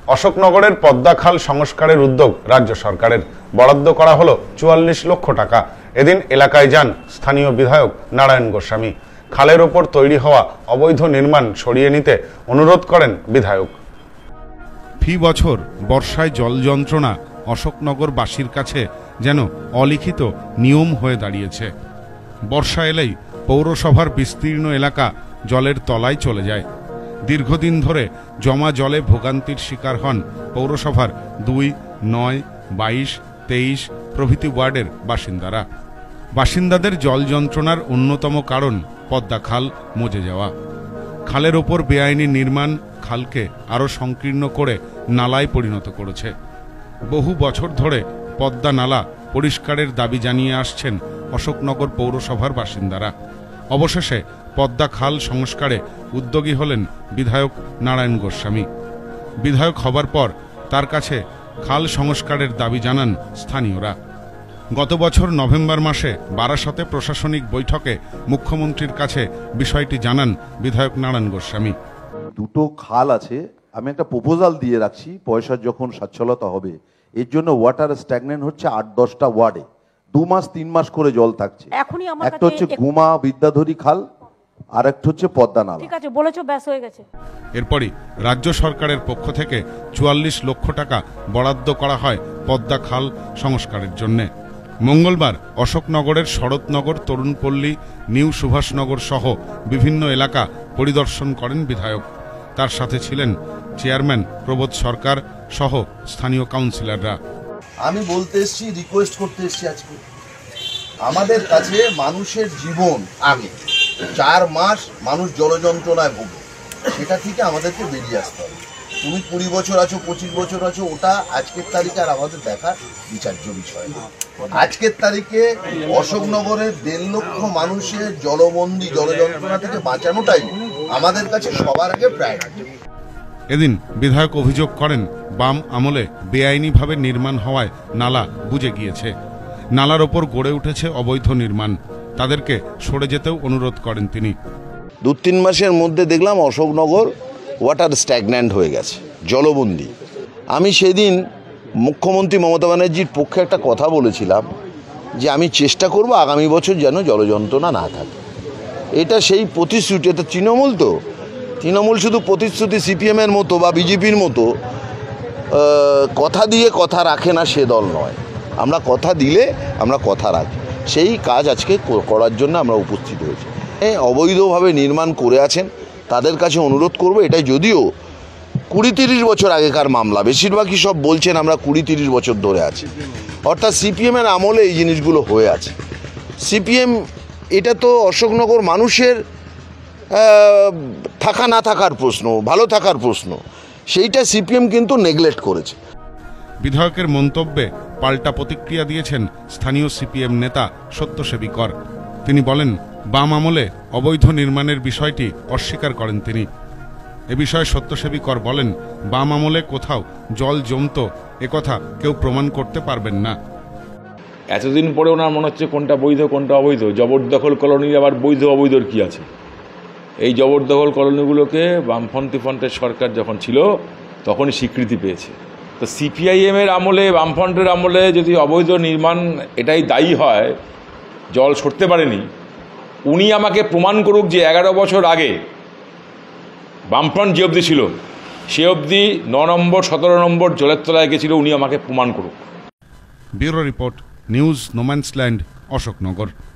অশোকনগরের পদ্মা খাল সংস্কারের উদ্যোগ রাজ্য সরকারের, বরাদ্দ করা হলো ৪৪ লক্ষ টাকা। এদিন এলাকায় যান স্থানীয় বিধায়ক নারায়ণ গোস্বামী। খালের ওপর তৈরি হওয়া অবৈধ নির্মাণ সরিয়ে নিতে অনুরোধ করেন বিধায়ক। ফি বছর বর্ষায় জল যন্ত্রণা অশোকনগরবাসীর কাছে যেন অলিখিত নিয়ম হয়ে দাঁড়িয়েছে। বর্ষা এলেই পৌরসভার বিস্তীর্ণ এলাকা জলের তলায় চলে যায়। দীর্ঘদিন ধরে জমা জলে ভোগান্তির শিকার হন পৌরসভার ২, ৯, ২২, ২৩ প্রভৃতি ওয়ার্ডের বাসিন্দারা। বাসিন্দাদের জল যন্ত্রণার অন্যতম কারণ পদ্মা খাল মজে যাওয়া। খালের ওপর বেআইনি নির্মাণ খালকে আরও সংকীর্ণ করে নালায় পরিণত করেছে। বহু বছর ধরে পদ্মা নালা পরিষ্কারের দাবি জানিয়ে আসছেন অশোকনগর পৌরসভার বাসিন্দারা। অবশেষে পদ্মা খাল সংস্কারে উদ্যোগী হলেন বিধায়ক নারায়ণ গোস্বামী। বিধায়ক হবার পর তার কাছে খাল সংস্কারের দাবি জানান স্থানীয়রা। গত বছর নভেম্বর মাসে বারাসতে প্রশাসনিক বৈঠকে মুখ্যমন্ত্রীর কাছে বিষয়টি জানান বিধায়ক নারায়ণ গোস্বামী। দুটো খাল আছে, আমি একটা প্রপোজাল দিয়ে রাখছি, পয়সার যখন সচ্ছলতা হবে এর জন্য ওয়াটার স্ট্যাগনেন্ট হচ্ছে ৮-১০টা ওয়ার্ডে ২ মাস ৩ মাস করে জল থাকছে। একটা হচ্ছে গুমা বিদ্যাধরী খাল, আর একটা হচ্ছে পদ্মা নালা। ঠিক আছে বলেছো, ব্যাস হয়ে গেছে। এরপরই রাজ্য সরকারের পক্ষ থেকে ৪৪ লক্ষ টাকা বরাদ্দ করা হয় পদ্মা খাল সংস্কারের জন্য। মঙ্গলবার অশোকনগরের শরৎনগর, তরুণপল্লী, নিউ সুভাষনগর সহ বিভিন্ন এলাকা পরিদর্শন করেন বিধায়ক। তার সাথে ছিলেন চেয়ারম্যান প্রবোধ সরকার সহ স্থানীয় কাউন্সিলররা। আমি বলতে এসেছি, রিকোয়েস্ট করতে এসেছি, আজকে আমাদের কাছে মানুষের জীবন আগে, 4 মাস মানুষ জলযন্ত্রণায় ভোগে, সেটা থেকে আমাদেরকে বেরিয়ে আসতে হবে। তুমি 20 বছর আছো, 25 বছর আছো, ওটা আজকের তারিখে আর আমাদের দেখার বিচার্য বিষয় না। আজকের তারিখে অশোকনগরের 1.5 লক্ষ মানুষের জলবন্দী জলযন্ত্রণা থেকে বাঁচানোটাই আমাদের কাছে সবার আগে প্রায়োরিটি। এদিন বিধায়ক অভিযোগ করেন বাম আমলে বেআইনিভাবে নির্মাণ হওয়ায় নালা বুজে গিয়েছে। নালার ওপর গড়ে উঠেছে অবৈধ নির্মাণ, তাদেরকে সরে যেতেও অনুরোধ করেন তিনি। 2-3 মাসের মধ্যে দেখলাম অশোকনগর ওয়াটার স্ট্যাগন্যান্ট হয়ে গেছে, জলবন্দী। আমি সেদিন মুখ্যমন্ত্রী মমতা ব্যানার্জির পক্ষে একটা কথা বলেছিলাম যে আমি চেষ্টা করব আগামী বছর যেন জলযন্ত্রণা না থাকে। এটা সেই প্রতিশ্রুতি, এটা তৃণমূল শুধু প্রতিশ্রুতি সিপিএমের মতো বা বিজেপির মতো কথা দিয়ে কথা রাখে না, সে দল নয়। আমরা কথা দিলে আমরা কথা রাখি, সেই কাজ আজকে করার জন্য আমরা উপস্থিত হয়েছি। অবৈধভাবে নির্মাণ করে আছেন তাদের কাছে অনুরোধ করব, এটাই যদিও 20-30 বছর আগেকার মামলা, বেশিরভাগই সব বলছেন আমরা 20-30 বছর ধরে আছি, অর্থাৎ সিপিএমের আমলে এই জিনিসগুলো হয়ে আছে। সিপিএম, এটা তো অশোকনগর মানুষের থাকা না থাকার প্রশ্ন, ভালো থাকার প্রশ্ন, সেইটা সিপিএম কিন্তু নেগলেক্ট করেছে। বিধায়কের মন্তব্যে পাল্টা প্রতিক্রিয়া দিয়েছেন স্থানীয় সিপিএম নেতা সত্যসেবী কর। তিনি বলেন, বাম আমলে অবৈধ নির্মাণের বিষয়টি অস্বীকার করেন তিনি। এ বিষয়ে সত্যসেবী কর বলেন, বাম আমলে কোথাও জল জমত একথা কেউ প্রমাণ করতে পারবেন না। এতদিন পরে ওনার মনে হচ্ছে কোনটা বৈধ কোনটা অবৈধ। জবরদখল কলোনির আবার বৈধ অবৈধর কি আছে? এই জবরদখল কলোনিগুলোকে বামফ্রন্টের সরকার যখন ছিল তখনই স্বীকৃতি পেয়েছে। তো সিপিআইএমের আমলে, বামফ্রন্টের আমলে যদি অবৈধ নির্মাণ এটাই দায়ী হয়, জল সরতে পারেনি, উনি আমাকে প্রমাণ করুক যে 11 বছর আগে বামফ্রন্ট যে অবধি ছিল সে অবধি 9 নম্বর 17 নম্বর জলের তলায় গেছিল, উনি আমাকে প্রমাণ করুক। Bureau report, news no man's land, Ashoknagar.